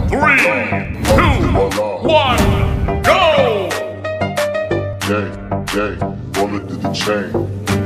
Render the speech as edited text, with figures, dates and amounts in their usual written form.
3, 2, 1, go! Gang, gang, roll it to the chain.